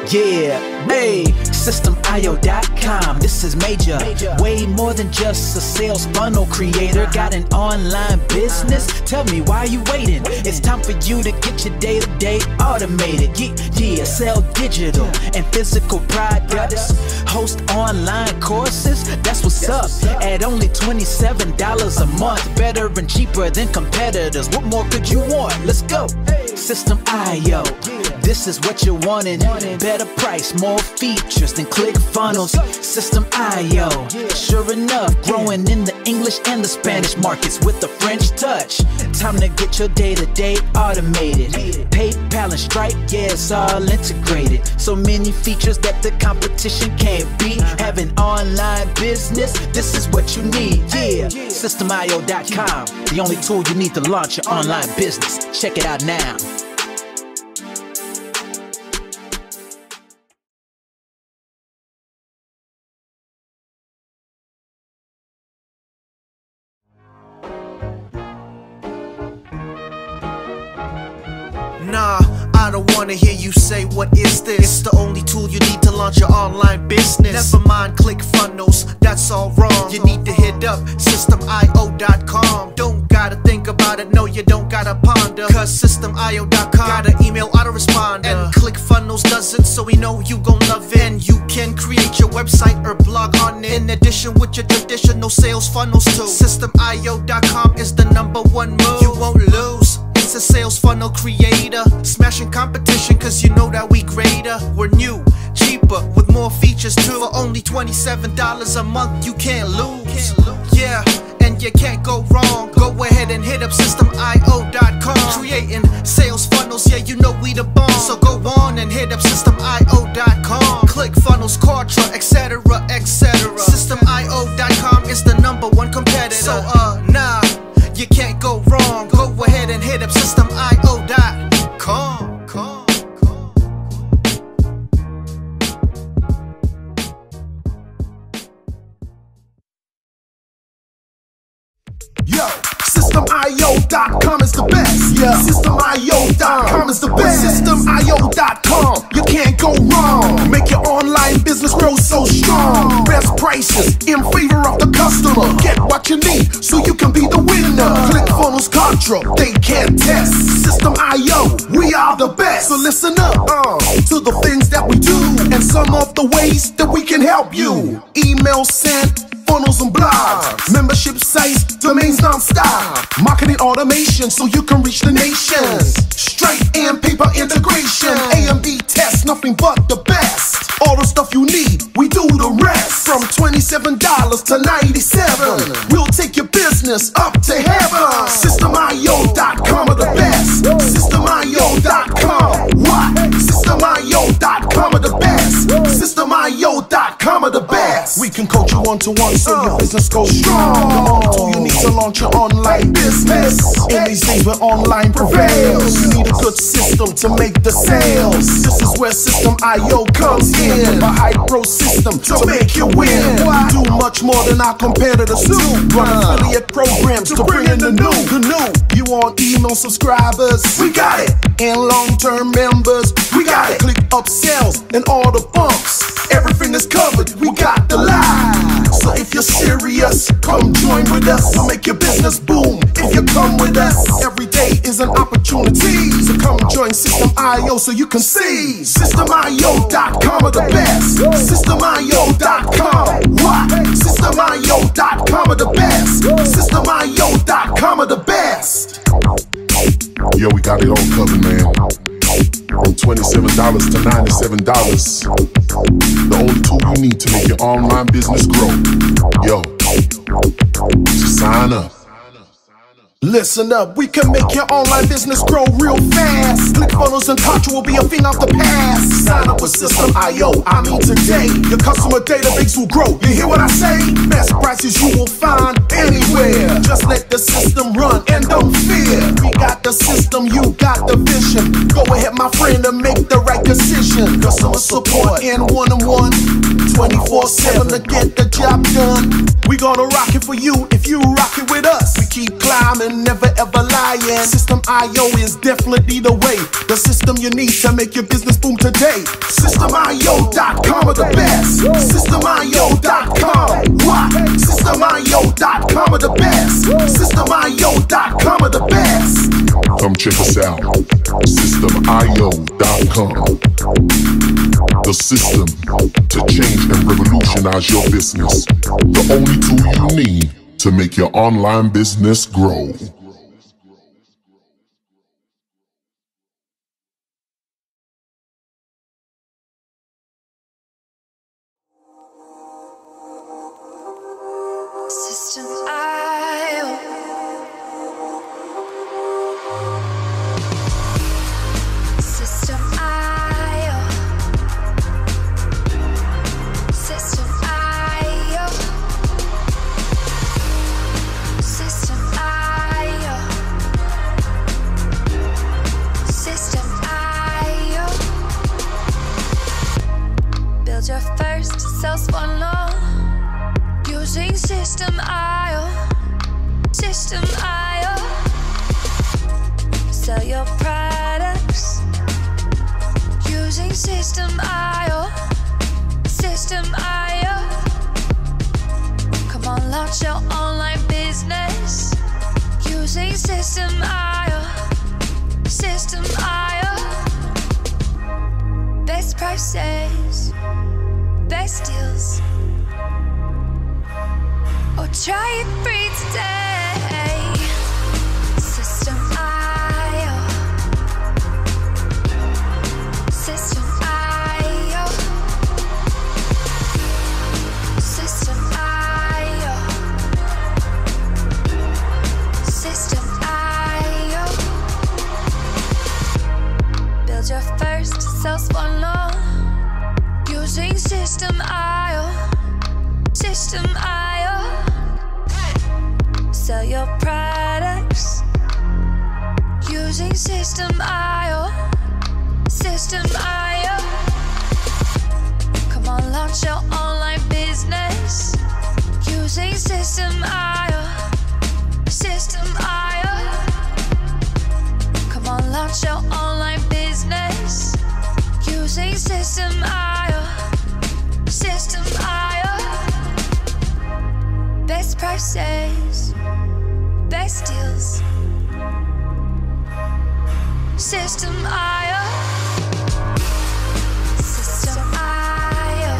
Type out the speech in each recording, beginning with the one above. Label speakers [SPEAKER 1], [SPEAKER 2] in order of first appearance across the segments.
[SPEAKER 1] Yeah, hey, SystemIO.com, this is major. Way more than just a sales funnel creator. Got an online business? Tell me, why are you waiting? It's time for you to get your day-to-day automated. Yeah, sell digital and physical products. Host online courses, that's what's up. At only $27 a month. Better and cheaper than competitors. What more could you want? Let's go. System.io, this is what you're wanting. Better price, more features than ClickFunnels. System.io, sure enough, growing in the English and the Spanish markets with the French touch. Time to get your day-to-day automated. PayPal and Stripe, yeah, it's all integrated. So many features that the competition can't beat. Have an online business, this is what you need. Yeah, SystemIO.com, the only tool you need to launch your online business. Check it out now.
[SPEAKER 2] Nah, I don't wanna hear you say what is this. It's the only tool you need to launch your online business. Never mind ClickFunnels, that's all wrong. You need to hit up SystemIO.com. Don't gotta think about it, no you don't gotta ponder. Cause SystemIO.com got an email autoresponder. And ClickFunnels does it, so we know you gon' love it. And you can create your website or blog on it, in addition with your traditional sales funnels too. SystemIO.com is the #1 move. You won't lose. It's a sales funnel creator, smashing competition cause you know that we greater. We're new, cheaper, with more features too. For only $27 a month you can't lose. Yeah, and you can't go wrong. Go ahead and hit up SystemIO.com. Creating sales funnels, yeah you know we the bomb. So go on and hit up SystemIO.com. ClickFunnels, Kartra, etc, etc. SystemIO.com is the #1 competitor. So nah, you can't go wrong. Go ahead and hit up SystemIO.com.
[SPEAKER 3] Yo, SystemIO.com is the best. Yeah, SystemIO.com is the best. SystemIO.com, you can't go wrong. Make your online business grow so strong. Best prices in favor of the customer. Get what you need so you can be the winner. ClickFunnels, Kartra, they can't test. System.io, we are the best. So listen up to the things that we do and some of the ways that we can help you. Email sent, funnels and blogs, membership sites, domains non-stop, marketing automation so you can reach the nations. Stripe and paper integration, A/B tests, nothing but the best. All the stuff you need, we do the rest. From $27 to $97, we'll take your business up to heaven. SystemIO.com are the best. SystemIO.com, what? SystemIO.com are the best. SystemIO.com are the best. We can coach you one-to-one so your business goes strong. The only tool you need to launch your online business. In these days where online prevails, you need a good system to make the sales. This is where System.io comes in. With a high-pro system to make you win. We do much more than our competitors do. Run affiliate programs to bring in the new. You want email subscribers? We got it. And long-term members? We got it. Click upsells and all the bumps. Everything is covered. We got the line. So if you're serious, come join with us. We'll make your business boom. If you come with us, every day is an opportunity. So come join System.io so you can see. SystemIO.com are the best. SystemIO.com, what? SystemIO.com are the best. SystemIO.com are the best.
[SPEAKER 4] Yo, we got it all covered, man. From $27 to $97. The only tool you need to make your online business grow. Yo, just sign up.
[SPEAKER 3] Listen up, we can make your online business grow real fast. ClickFunnels and Kartra will be a thing of the past. Sign up with System.io, I mean today. Your customer database will grow, you hear what I say? Best prices you will find anywhere. Just let the system run and don't fear. We got the system, you got the vision. Go ahead my friend and make the right decision. Customer support and one-on-one, 24/7 to get the job done. We gonna rock it for you if you rock it with us. We keep climbing, never ever lying. System IO is definitely the way, the system you need to make your business boom today. SystemIO.com are the best. SystemIO.com. What? SystemIO.com are the best. SystemIO.com are the best.
[SPEAKER 4] Come check us out. SystemIO.com. The system to change and revolutionize your business. The only tool you need to make your online business grow.
[SPEAKER 5] System IO. System IO. System IO. System IO. System IO. Build your first self-funnel using System IO. System IO. Sell your products using System IO. System IO. Come on, launch your online business using System IO. System IO. Best prices, best deals. Or try it free today. System IO. System IO. System IO. System IO. Build your first sales funnel using System IO. System IO. Sell your products using System IO. System IO. Come on, launch your online business using System IO. System IO. Come on, launch your online business using System IO. System IO. Best prices, best deals. System IO. System IO.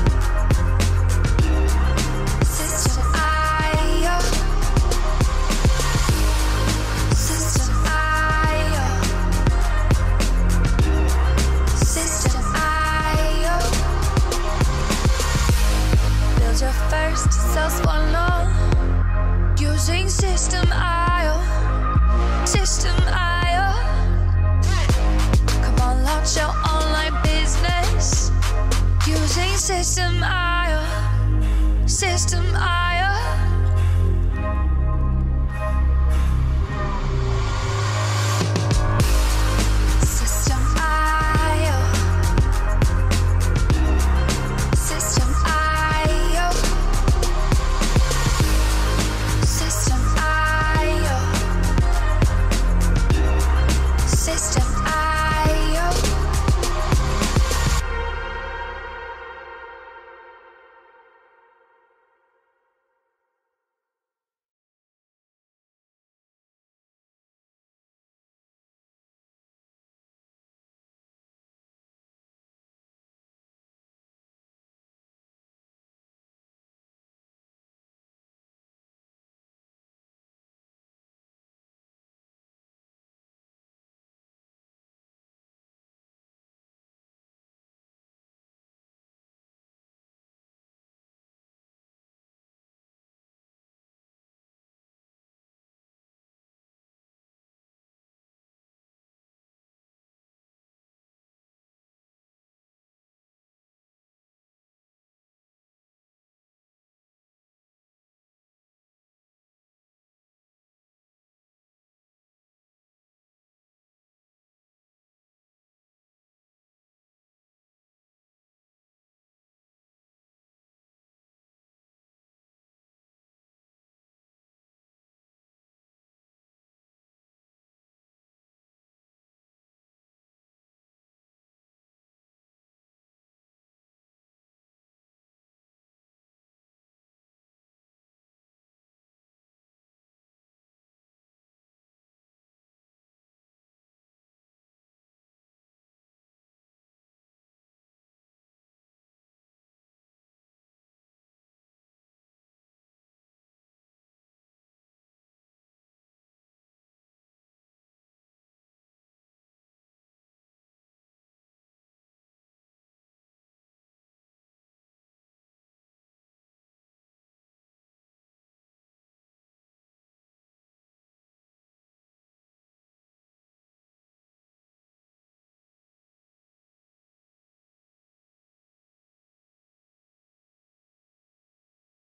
[SPEAKER 5] System IO. System IO. System IO. Build your first sales funnel using System IO. System IO. Come on, launch your online business using System IO. System IO.